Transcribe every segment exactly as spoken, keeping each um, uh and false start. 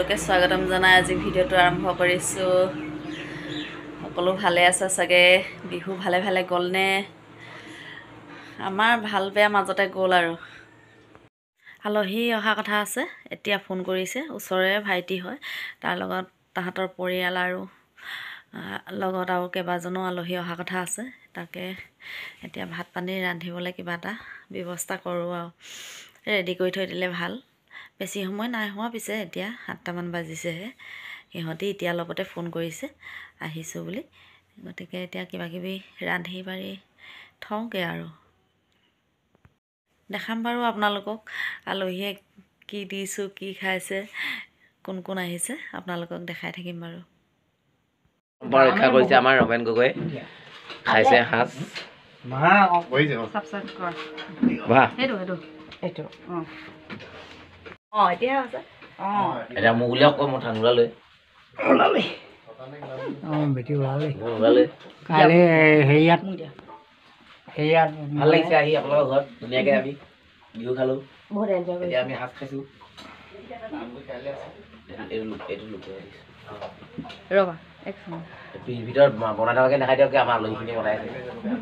সকলোকে স্বাগতম জনাই আজি ভিডিঅ'টো আৰম্ভ কৰিছোঁ। সকলো ভালে আছে চাগে? বিহু ভালে ভালে গ'লনে? আমাৰ ভাল বেয়া মাজতে গ'ল আৰু। আলহী অহা কথা আছে, এতিয়া ফোন কৰিছে। ওচৰৰে ভাইটি হয়, তাৰ লগত তাহাঁতৰ পৰিয়াল আৰু লগত আৰু কেইবাজনো আলহী অহা কথা আছে। তাকে এতিয়া ভাত পানী ৰান্ধিবলৈ কিবা এটা ব্যৱস্থা কৰোঁ আৰু ৰেডি কৰি থৈ দিলে ভাল। বেছি সময় নাই হোৱা, পিছে এতিয়া সাতটামান বাজিছেহে। সিহঁতি এতিয়া লগতে ফোন কৰিছে আহিছোঁ বুলি, গতিকে এতিয়া কিবাকিবি ৰান্ধি বাঢ়ি থওঁগৈ আৰু দেখাম বাৰু আপোনালোকক আলহীয়ে কি দিছোঁ, কি খাইছে, কোন কোন আহিছে আপোনালোকক দেখাই থাকিম বাৰু। ৰক্ষা কৰিছে আমাৰ ৰমেন গগৈ, খাইছে সাজ। অঁ এতিয়া আছে অঁ এতিয়া মোক উলিয়াওক কৈ মই ঠাণ্ডা লৈ ওলালে অঁ বেটি ওলালে ওলালে কাইলৈ হেৰিয়াত হেৰিয়াত ভাল লাগিছে আহি আপোনালোকৰ ঘৰত ধুনীয়াকৈ আমি বিহু খালোঁ, বহুত এনজয় কৰিছোঁ। এতিয়া আমি সাজ খাইছোঁ। ৰ'বা এক ভিতৰত বনাই থকাকৈ দেখাই দিয়ক, আমাৰ আলহীখিনি বনাই আছে।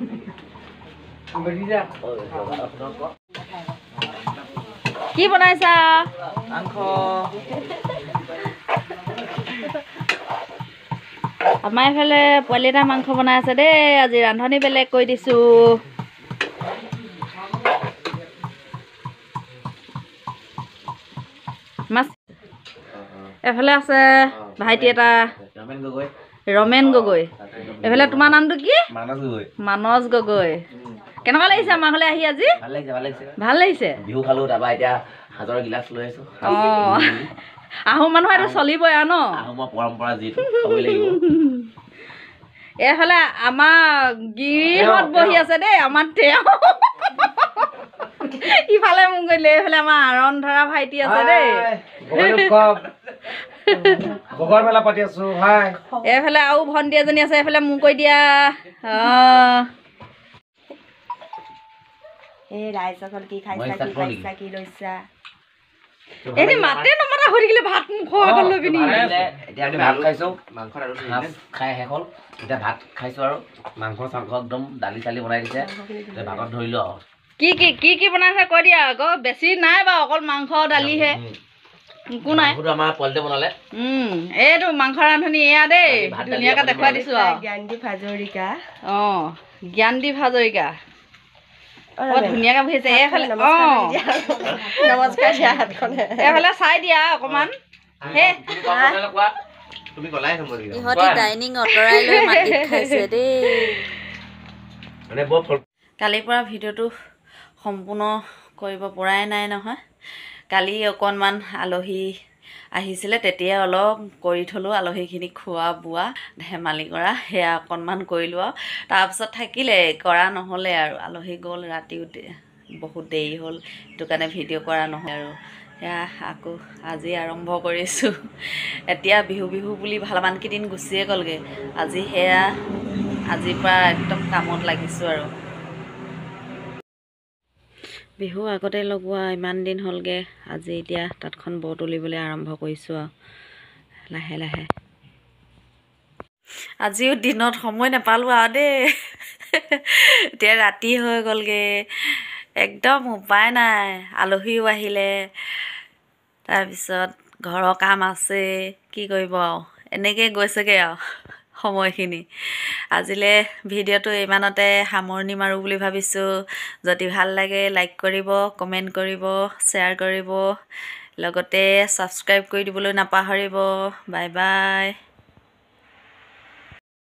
কি বনাইছা? মাংস। আমাৰ এইফালে পোৱালি এটা মাংস বনাই আছে দেই। আজি ৰান্ধনি বেলেগ কৰি দিছোঁ। মাছ এফালে আছে ভাইটি এটা ৰমেন গগৈ। ৰমেন গগৈ। এইফালে তোমাৰ নামটো কি? মানস গগৈ। মানস গগৈ। কেনেকুৱা লাগিছে আমাৰ ঘৰলৈ আহি আজি? ভাল লাগিছে ভাল লাগিছে ভাল লাগিছে। বিহু খালোঁ, তাৰপৰা এতিয়া সাজৰ গিলাচ লৈ আছোঁ। অঁ আহোম মানুহ এইটো চলিবই আৰু ন, আহোমৰ পৰম্পৰা যিটো খাবই লাগিব। এইফালে আমাৰ গিৰিহঁত বহি আছে দেই, আমাৰ তেওঁ ইফালে মোক কৰিলে, এইফালে আমাৰ আৰণ ধৰা ভাইটি আছে দেই। গগৰ মেলা পাতি আছো ভাই। এইফালে আৰু ভণ্টি এজনী আছে, এইফালে মোক কৈ দিয়া। অঁ এই ৰাইজসকল কি খাইছা, কি খাইছা, কি লৈছা? এনে মাতে নমতা হৈ থাকিলে ভাত মুখৰ আগত লৈ পিনি। এতিয়া আমি ভাত খাইছোঁ, মাংস খাই শেষ হ'ল। এতিয়া ভাত খাইছোঁ আৰু মাংস চাংস একদম দালি চালি বনাই দিছে, ভাতত ধৰিলোঁ আৰু কি কি কি কি বনাইছে কৈ দিয়া আকৌ। বেছি নাই বাৰু, অকল মাংস দালিহে, একো নাই। আমাৰ পোৱালিতে বনালে। এইটো মাংস ৰান্ধনি এয়া দেই, ধুনীয়াকৈ দেখুৱাই দিছোঁ আৰু। জ্ঞানদীপ হাজৰিকা। অঁ জ্ঞানদীপ হাজৰিকা বৰ ধুনীয়াকৈ বহিছে। এইফালে অঁ নমস্কাৰ দিয়া হাতখনে। এইফালে চাই দিয়া অকণমান। সেই তুমি গলাই ইহঁতি ডাইনিং আঁতৰাই লৈ মাটিত খাইছে দেই। কালিৰ পৰা ভিডিঅ'টো সম্পূৰ্ণ কৰিব পৰাই নাই নহয়। কালি অকণমান আলহী আহিছিলে, তেতিয়া অলপ কৰি থলোঁ আলহীখিনিক খোৱা বোৱা ধেমালি কৰা, সেয়া অকণমান কৰিলোঁ আৰু তাৰপিছত থাকিলে কৰা নহ'লে আৰু আলহী গ'ল, ৰাতিও বহুত দেৰি হ'ল, সেইটো কাৰণে ভিডিঅ' কৰা নহয় আৰু সেয়া আকৌ আজি আৰম্ভ কৰিছোঁ। এতিয়া বিহু বিহু বুলি ভালমানকেইদিন গুচিয়ে গ'লগৈ, আজি সেয়া আজিৰ পৰা একদম কামত লাগিছোঁ আৰু। বিহু আগতে লগোৱা ইমান দিন হ'লগৈ, আজি এতিয়া তাঁতখন ব তুলিবলৈ আৰম্ভ কৰিছোঁ আৰু লাহে লাহে। আজিও দিনত সময় নাপালোঁ আৰু দেই, এতিয়া ৰাতি হৈ গ'লগৈ, একদম উপায় নাই। আলহীও আহিলে, তাৰপিছত ঘৰৰ কাম আছে, কি কৰিব আৰু এনেকৈ গৈছেগৈ আৰু সময়খিনি। আজিলৈ ভিডিঅ'টো ইমানতে সামৰণি মাৰোঁ বুলি ভাবিছোঁ। যদি ভাল লাগে লাইক কৰিব, কমেণ্ট কৰিব, শ্বেয়াৰ কৰিব, লগতে ছাবস্ক্ৰাইব কৰি দিবলৈ নাপাহৰিব। Bye bye.